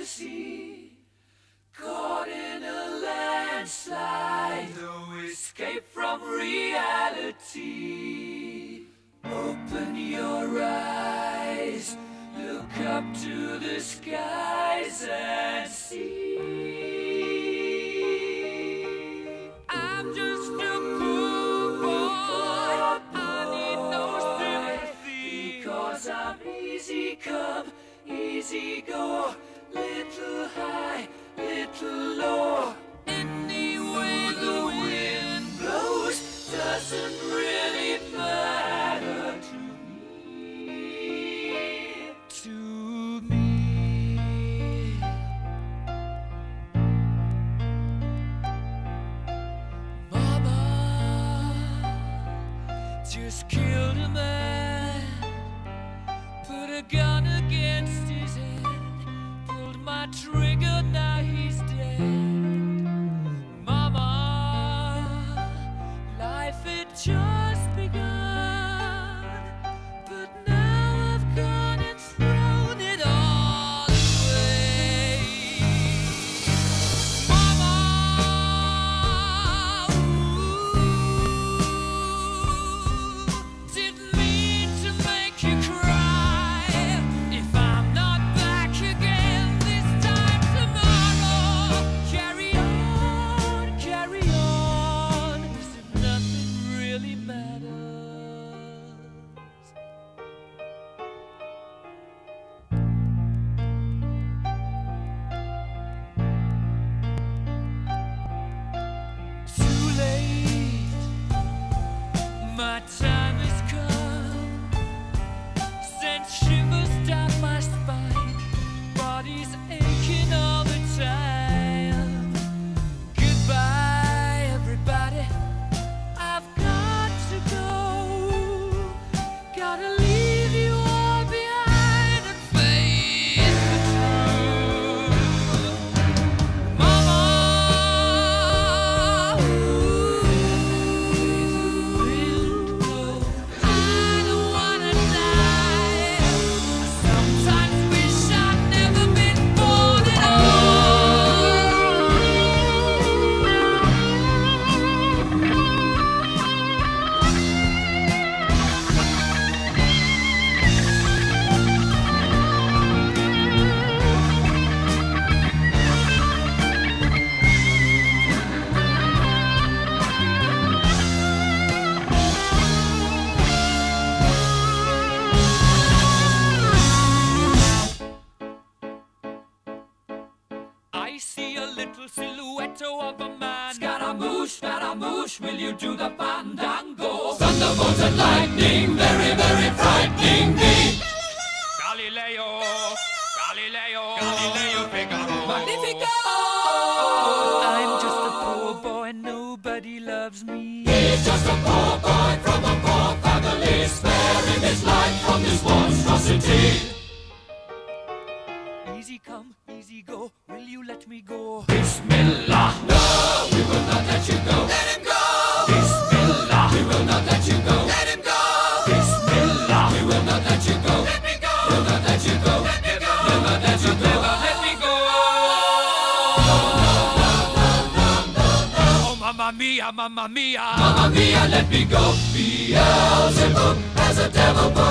fantasy, caught in a landslide, no escape from reality. Open your eyes, look up to the skies and see. I'm just a poor boy, I need no sympathy, because I'm easy come, easy go, little high, little low. Any way the wind blows doesn't really matter to me. To me. Mama just killed a man, put a gun against his head, pulled my trigger, now he's dead. Mama, life had just begun, but now I've gone and thrown it all away. Mama, didn't mean to make you cry. If I'm not back again this time tomorrow, carry on, as if nothing really matters. Too late, my time has come, sent shivers down my spine, body's aching all the time. Goodbye, everybody, I've got to go, gotta leave you all behind and face the truth. Mama, I don't wanna die. I sometimes wish I'd never been born at I see a little silhouette of a man. Scaramouche, will you do the fandango? Thunderbolt and lightning, very, very frightening me. Galileo, Figaro. Magnifico! I'm just a poor boy, nobody loves me. He's just a poor boy from a poor family, sparing his life from this monstrosity. Easy come, easy go, will you let me go? Bismillah, no, we will not let you go. Let him go! Bismillah, we will not let you go. Let him go! Bismillah, we will not let you go. Let me go! We'll not let you go. Let me go! We'll not let you go. Never let me go! Oh, mamma mia, mamma mia! Mamma mia, let me go! Beelzebub has a devil book.